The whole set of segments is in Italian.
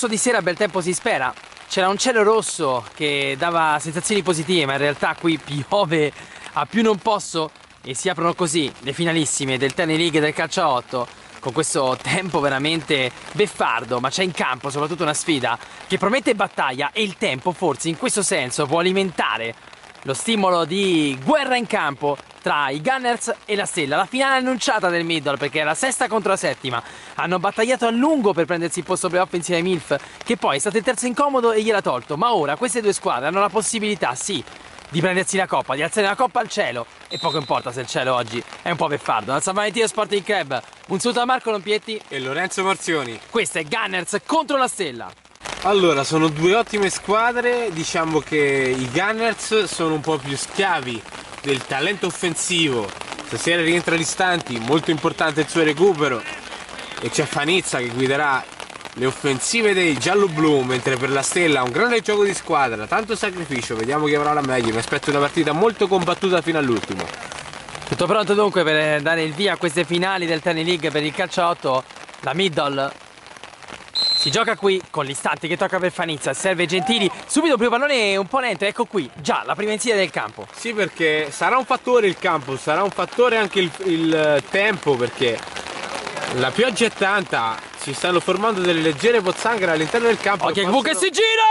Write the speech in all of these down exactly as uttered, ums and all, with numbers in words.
rosso di sera bel tempo si spera. C'era un cielo rosso che dava sensazioni positive, ma in realtà qui piove a più non posso e si aprono così le finalissime del Tennis League del calcio a otto con questo tempo veramente beffardo, ma c'è in campo soprattutto una sfida che promette battaglia e il tempo forse in questo senso può alimentare lo stimolo di guerra in campo tra i Gunners e la Stella. La finale annunciata del middle perché è la sesta contro la settima. Hanno battagliato a lungo per prendersi il posto playoff insieme ai Milf, che poi è stato il terzo incomodo e gliel'ha tolto. Ma ora queste due squadre hanno la possibilità, sì, di prendersi la coppa, di alzare la coppa al cielo. E poco importa se il cielo oggi è un po' beffardo. Dal San Valentino Sporting Club, un saluto a Marco Lompietti e Lorenzo Marzioni. Questo è Gunners contro la Stella. Allora, sono due ottime squadre. Diciamo che i Gunners sono un po' più schiavi del talento offensivo. Stasera rientra Ristanti, molto importante il suo recupero, e c'è Fanizza che guiderà le offensive dei giallo-blu, mentre per la Stella un grande gioco di squadra, tanto sacrificio. Vediamo chi avrà la meglio. Mi aspetto una partita molto combattuta fino all'ultimo. Tutto pronto dunque per dare il via a queste finali del Tennis League per il calcio a otto. La middle si gioca qui con l'istante che tocca per Fanizza, serve Gentili, subito il primo pallone un po' lento, ecco qui, già la prima insidia del campo. Sì, perché sarà un fattore il campo, sarà un fattore anche il, il tempo, perché la pioggia è tanta, si stanno formando delle leggere pozzanghere all'interno del campo. Ok, possono... che si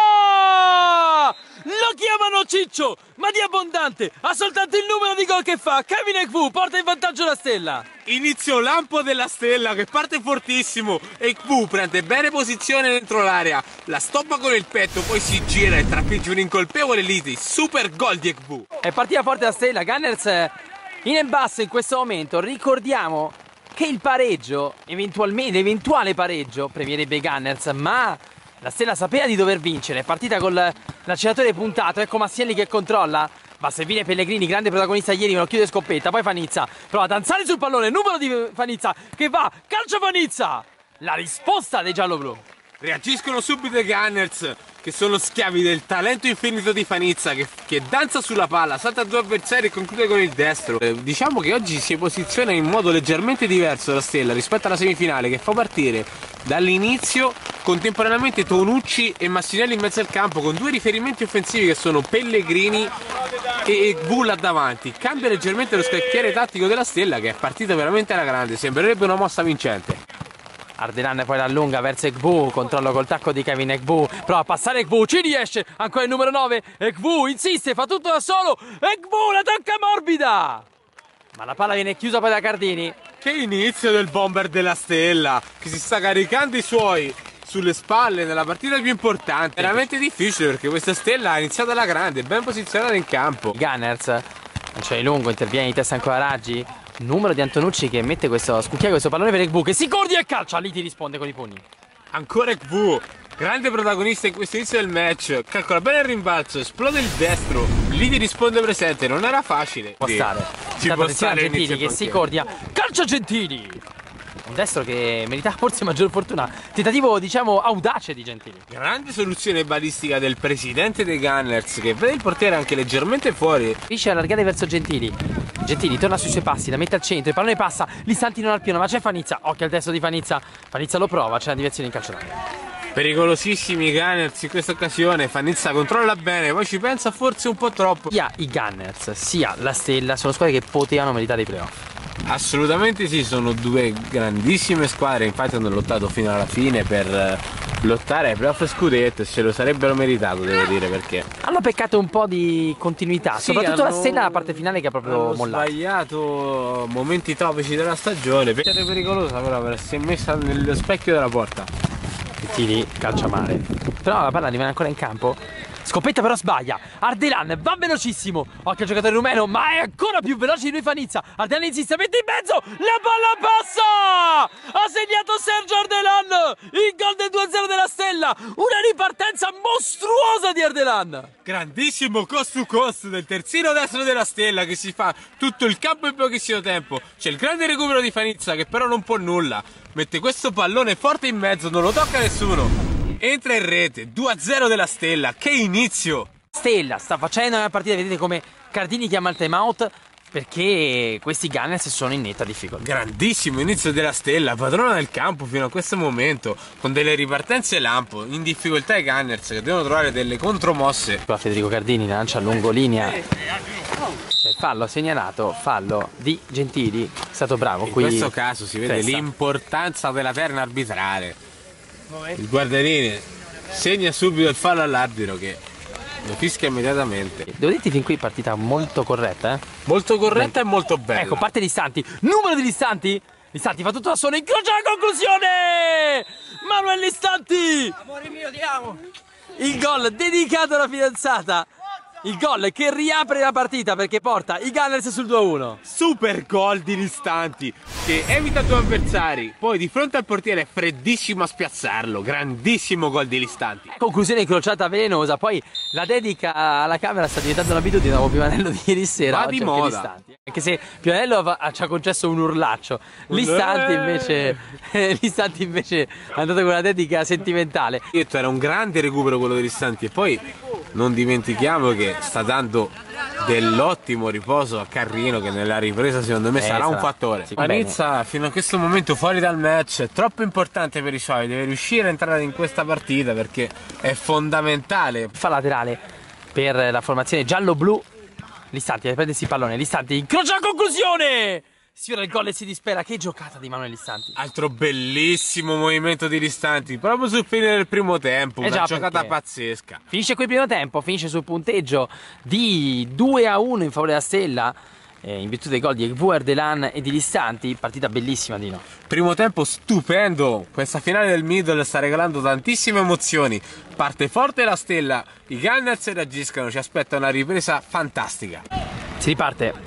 gira! Lo chiamano Ciccio, ma di abbondante, ha soltanto il numero di gol che fa. Kevin Ekvu porta in vantaggio la Stella. Inizio lampo della Stella che parte fortissimo. Ekvu prende bene posizione dentro l'area, la stoppa con il petto, poi si gira e trafigge un incolpevole Liti. Super gol di Ekvu. È partita forte la Stella, Gunners in e basso in questo momento. Ricordiamo che il pareggio, eventualmente, eventuale pareggio, premierebbe i Gunners, ma la Stella sapeva di dover vincere. È partita con l'acceleratore puntato, ecco Massielli che controlla. Va a servire Pellegrini, grande protagonista ieri, me lo chiude scoppetta. Poi Fanizza prova a danzare sul pallone, numero di Fanizza che va, calcio Fanizza. La risposta dei giallo-blu. Reagiscono subito i Gunners, che sono schiavi del talento infinito di Fanizza, che, che danza sulla palla, salta due avversari e conclude con il destro. Eh, diciamo che oggi si posiziona in modo leggermente diverso la Stella rispetto alla semifinale, che fa partire dall'inizio contemporaneamente Tonucci e Massinelli in mezzo al campo, con due riferimenti offensivi che sono Pellegrini e Ekvu là davanti. Cambia leggermente lo scacchiere tattico della Stella, che è partita veramente alla grande, sembrerebbe una mossa vincente. Ardelan poi l'allunga verso Ekvu, controllo col tacco di Kevin Ekvu, prova a passare Ekvu, ci riesce, ancora il numero nove, Ekvu insiste, fa tutto da solo, Ekvu la tocca morbida, ma la palla viene chiusa poi da Cardini. Che inizio del bomber della Stella, che si sta caricando i suoi sulle spalle nella partita più importante. Veramente difficile, perché questa Stella ha iniziato alla grande, ben posizionata in campo. I Gunners, lanciare lungo, interviene di testa ancora Raggi. Numero di Antonucci che mette questo scucchiaio, questo pallone per Ekvu che si cordia e calcia. Lì ti risponde con i pugni. Ancora Ekvu, grande protagonista in questo inizio del match. Calcola bene il rimbalzo, esplode il destro. Lì ti risponde presente, non era facile. Può stare. Ci può stare Gentili che si cordia. Calcia Gentili. Un destro che meritava forse maggior fortuna. Tentativo, diciamo, audace di Gentili. Grande soluzione balistica del presidente dei Gunners, che vede il portiere anche leggermente fuori. Riesce a allargare verso Gentili. Gentili torna sui suoi passi, la mette al centro, il pallone passa, l'Istanti non al piano, ma c'è Fanizza. Occhio al destro di Fanizza. Fanizza lo prova, c'è una direzione in calcio d'angolo. Pericolosissimi i Gunners in questa occasione. Fanizza controlla bene, poi ci pensa forse un po' troppo. Sia i Gunners sia la Stella sono squadre che potevano meritare i playoff. Assolutamente sì, sono due grandissime squadre, infatti hanno lottato fino alla fine per lottare ai playoff scudetto e se lo sarebbero meritato, devo dire, perché hanno peccato un po' di continuità, sì, soprattutto hanno, la Stella la parte finale che ha proprio hanno mollato. Sbagliato momenti topici della stagione, è pericolosa però per si è messa nello specchio della porta. Tiri, calcia male, però la palla rimane ancora in campo. Scoppetta però sbaglia. Ardelan va velocissimo. Occhio al giocatore rumeno, ma è ancora più veloce di lui Fanizza. Ardelan insiste, mette in mezzo. La palla passa. Ha segnato Sergio Ardelan. Il gol del due a zero della Stella. Una ripartenza mostruosa di Ardelan. Grandissimo cost to cost del terzino destro della Stella, che si fa tutto il campo in pochissimo tempo. C'è il grande recupero di Fanizza, che però non può nulla. Mette questo pallone forte in mezzo, non lo tocca nessuno. Entra in rete, due a zero della Stella, che inizio! Stella sta facendo una partita, vedete come Cardini chiama il time out, perché questi Gunners sono in netta difficoltà. Grandissimo inizio della Stella, padrona del campo fino a questo momento, con delle ripartenze lampo, in difficoltà i Gunners che devono trovare delle contromosse. Qua Federico Cardini lancia lungolinea. C'è fallo segnalato, fallo di Gentili, è stato bravo In qui. In questo caso si vede l'importanza della terna arbitrale. Il guardarini segna subito il fallo all'arbitro che lo fischia immediatamente. Devo dirti fin qui partita molto corretta, eh? Molto corretta ben... e molto bella. Ecco, parte Listanti, numero di Listanti. Listanti fa tutto da solo, incrocia la conclusione! Manuel Listanti! Amore mio, ti amo! Il gol dedicato alla fidanzata. Il gol che riapre la partita perché porta i Gunners sul due a uno. Super gol di Listanti che evita due avversari, poi di fronte al portiere è freddissimo a spiazzarlo. Grandissimo gol di Listanti. Conclusione incrociata velenosa. Poi la dedica alla camera sta diventando un'abitudine dopo Pivanello di ieri sera. Va di moda. Listanti. Anche se Pivanello ci ha concesso un urlaccio, Listanti invece Listanti invece è andato con una dedica sentimentale. Era un grande recupero quello di Listanti e poi non dimentichiamo che sta dando dell'ottimo riposo a Carrino che nella ripresa secondo me eh, sarà, sarà un fattore. Panizza fino a questo momento fuori dal match, è troppo importante per i suoi, deve riuscire a entrare in questa partita perché è fondamentale. Fa laterale per la formazione giallo-blu. Listanti deve prendersi il pallone, Listanti incrocia la conclusione! Sfiora il gol e si dispera. Che giocata di Manuel Listanti. Altro bellissimo movimento di Listanti proprio sul fine del primo tempo. Eh una giocata pazzesca. Finisce qui il primo tempo, finisce sul punteggio di due a uno in favore della Stella, eh, in virtù dei gol di Egvu, Ardelan e di Listanti. Partita bellissima, Dino. Primo tempo stupendo. Questa finale del middle sta regalando tantissime emozioni. Parte forte la Stella, i Gunners reagiscono, ci aspetta una ripresa fantastica. Si riparte.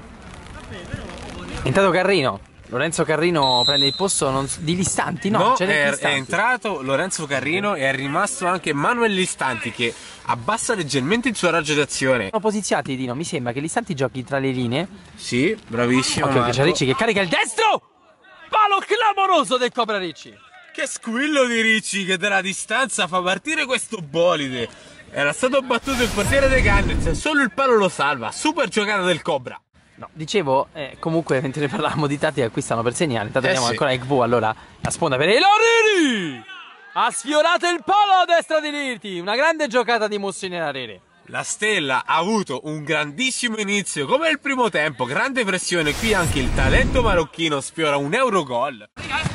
Intanto Carrino, Lorenzo Carrino prende il posto non, di Listanti, no, no è, è entrato Lorenzo Carrino e è rimasto anche Manuel Listanti che abbassa leggermente il suo raggio d'azione. Sono posizionati, Dino, mi sembra che Listanti giochi tra le linee. Sì, bravissimo. Ok, c'è Ricci che carica il destro, palo clamoroso del Cobra Ricci. Che squillo di Ricci che dalla distanza fa partire questo bolide. Era stato battuto il portiere dei Gunners e solo il palo lo salva, super giocata del Cobra. No, dicevo, eh, comunque mentre ne parlavamo di tattica qui stanno per segnare. Intanto eh abbiamo sì. ancora Egvu, allora la sponda per Elarini! Ha sfiorato il palo a destra di Lirti. Una grande giocata di Mussini Lareri. La Stella ha avuto un grandissimo inizio, come il primo tempo, grande pressione. Qui anche il talento marocchino sfiora un Eurogol.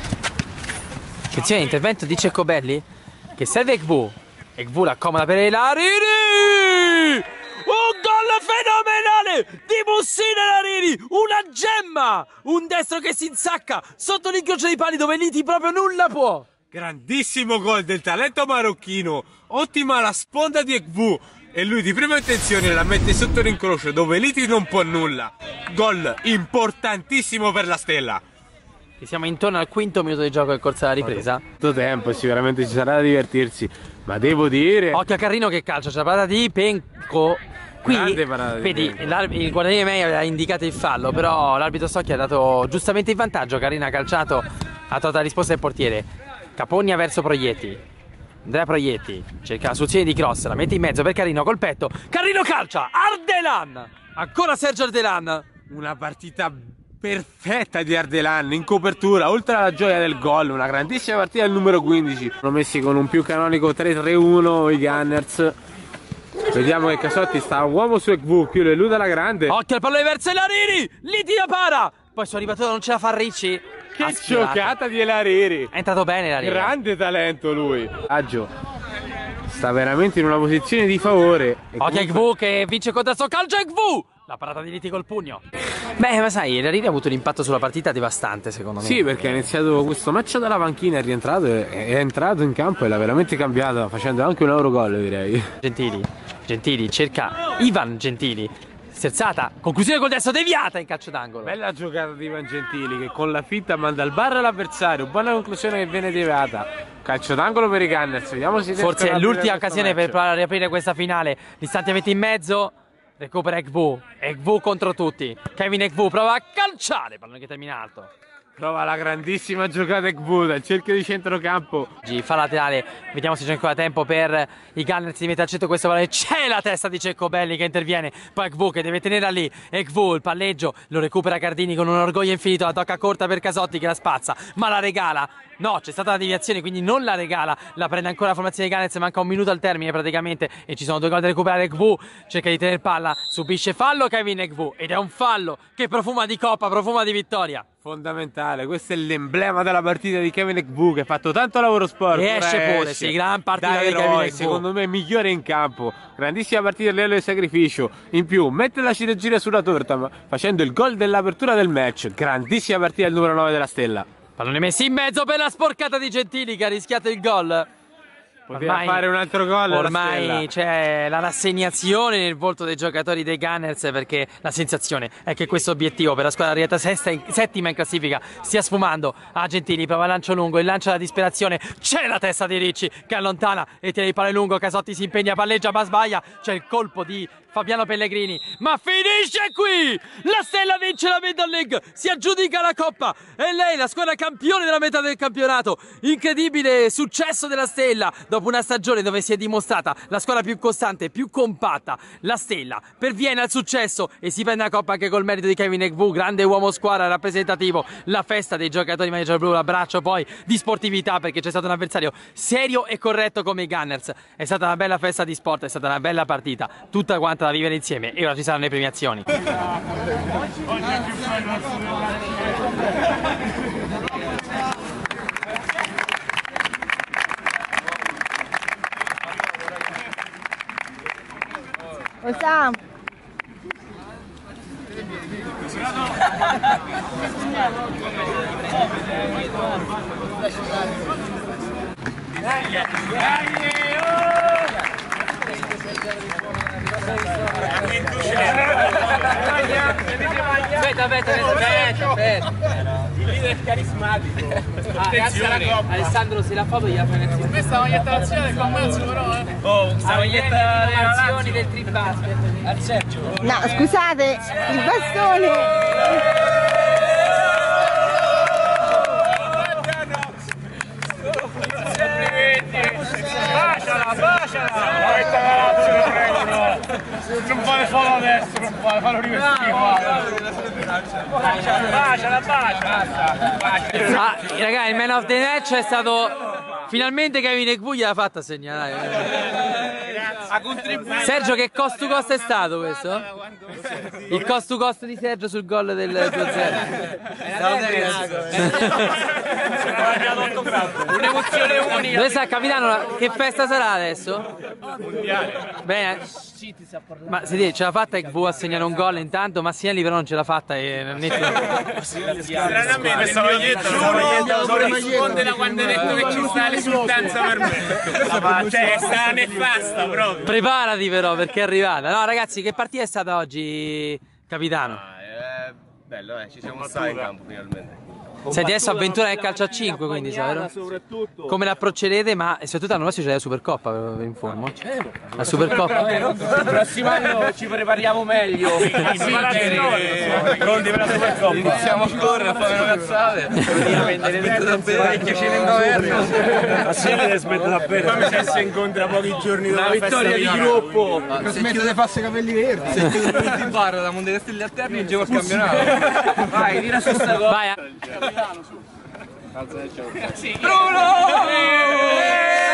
Attenzione, intervento di Ceccobelli che serve Egvu. Egvu l'accomoda per Elarini! Un gol fenomenale di Mussini Lareri, una gemma, un destro che si insacca sotto l'incrocio dei pali dove Liti proprio nulla può. Grandissimo gol del talento marocchino, ottima la sponda di Egvu e lui di prima intenzione la mette sotto l'incrocio dove Liti non può nulla. Gol importantissimo per la Stella. E siamo intorno al quinto minuto di gioco in corsa alla ripresa. Tutto tempo, sicuramente ci sarà da divertirsi, ma devo dire... Occhio a Carrino che calcia, c'è la parata di Penco. Qui, vedi, il guardiani Mei aveva indicato il fallo, però l'arbitro Socchi ha dato giustamente il vantaggio. Carrino ha calciato, ha trovato la risposta del portiere. Capogna verso Proietti. Andrea Proietti cerca la soluzione di cross, la mette in mezzo per Carrino col petto. Carrino calcia, Ardelan! Ancora Sergio Ardelan. Una partita perfetta di Ardelan in copertura, oltre alla gioia del gol, una grandissima partita del numero quindici. Sono messi con un più canonico tre tre uno i Gunners. Vediamo che Casotti sta uomo su Egvu, più l'elude alla grande. Occhio al pallone verso Elarini, Liti la para. Poi sono arrivato, non ce la fa Ricci. Che giocata di Elariri. È entrato bene Elarini. Grande talento lui. Aggio sta veramente in una posizione di favore. Occhio a Egvu che vince contro il suo calcio. Egvu! La parata di Liti col pugno. Beh, ma sai, Elarini ha avuto un impatto sulla partita devastante secondo me. Sì, perché ha iniziato questo match dalla panchina, è rientrato, è, è entrato in campo e l'ha veramente cambiato, facendo anche un Eurogol direi. Gentili, Gentili cerca Ivan Gentili. Sterzata, conclusione col destro deviata in calcio d'angolo. Bella giocata di Ivan Gentili che con la finta manda al bar l'avversario. Buona conclusione che viene deviata. Calcio d'angolo per i Gunners. Vediamo se forse è l'ultima occasione per provare a riaprire questa finale. L'istante avete in mezzo. Recupera Egvu. Egvu contro tutti. Kevin Egvu prova a calciare. Pallone che termina alto. Prova la grandissima giocata Ekvu dal cerchio di centrocampo. Fa laterale, vediamo se c'è ancora tempo per i Gunners di mettere al centro questo pallone. C'è la testa di Ceccobelli che interviene, poi Ekvu che deve tenerla lì. Ekvu, il palleggio, lo recupera Cardini con un orgoglio infinito, la tocca corta per Casotti che la spazza, ma la regala. No, c'è stata la deviazione, quindi non la regala, la prende ancora la formazione dei Gunners, manca un minuto al termine praticamente e ci sono due gol da recuperare. Ekvu cerca di tenere palla, subisce fallo Kevin Ekvu ed è un fallo che profuma di coppa, profuma di vittoria. Fondamentale, questo è l'emblema della partita di Kevin Ekvu che ha fatto tanto lavoro sporco. E esce pure, sì, gran partita da di eroe, Kevin Ekvu. Secondo me migliore in campo, grandissima partita dell'Elo del sacrificio. In più mette la ciliegina sulla torta ma facendo il gol dell'apertura del match. Grandissima partita del numero nove della Stella. Pallone messo in mezzo per la sporcata di Gentili che ha rischiato il gol. Poteva Ormai, fare un altro gol. ormai c'è la rassegnazione nel volto dei giocatori dei Gunners, perché la sensazione è che questo obiettivo per la squadra arrivata sesta in, settima in classifica stia sfumando. A Gentili prova il lancio lungo, il lancio alla disperazione, c'è la testa di Ricci che allontana e tiene il pallone lungo. Casotti si impegna, palleggia ma sbaglia, c'è il colpo di Fabiano Pellegrini, ma finisce qui! La Stella vince la Middle League, si aggiudica la Coppa e lei, la squadra campione della metà del campionato. Incredibile successo della Stella dopo una stagione dove si è dimostrata la squadra più costante, più compatta. La Stella perviene al successo e si prende la Coppa anche col merito di Kevin Ekvu, grande uomo squadra rappresentativo. La festa dei giocatori manager blu, l'abbraccio poi di sportività perché c'è stato un avversario serio e corretto come i Gunners. È stata una bella festa di sport, è stata una bella partita, tutta quanta da vivere insieme e ora ci saranno le premiazioni. Osam. Aspetta, aspetta, aspetta, aspetta. Il leader carismatico. Ah, Alessandro, se la foto gliela fai insieme. Questa maglietta nazionale qua mazzo però eh. Oh, questa maglietta delle nazioni del Tribasket. Al Sergio. No, scusate, il bastone. Baciala, baciala! Non fare fallo adesso, non fare fallo rivestire qua! Baciala, baciala, baciala! Ah, ragazzi, il man of the match è stato finalmente Kevin Ekvu, gliel'ha fatta segnare. Sergio, che cost to cost è stato questo? Il cost to cost di Sergio sul gol del due zero. Un'emozione unica! Dove sta capitano? Che festa sarà adesso? Bene. Ma senti, ce l'ha fatta Ekvu a segnare un gol intanto, Massinelli però non ce l'ha fatta e Stranamente questa maglietta non risponde da quando hai detto che ci sta l'esultanza per me. Cioè è sta nefasta proprio. Preparati però perché è arrivata. No ragazzi, che partita è stata oggi, capitano? Ah, è bello, eh, ci siamo stati in campo finalmente. Senti, adesso avventura nel calcio a cinque, quindi sai, vero? Come la approccerete, ma soprattutto l'anno prossimo c'è la Supercoppa, vi informo. La Supercoppa. Il prossimo anno ci prepariamo meglio. Pronti per la Supercoppa. Iniziamo a correre, a fare le cazzate. Parecchio ce ne inverno. Ma si deve smettere da bere. Poi mi sa si incontra pochi giorni dopo la vittoria di gruppo. Smetto di farsi i capelli verdi. Se chiudo il bar da Monte Castelli a Terni gioco al campionato. Vai, tira su sta cosa. Vai. Bruno!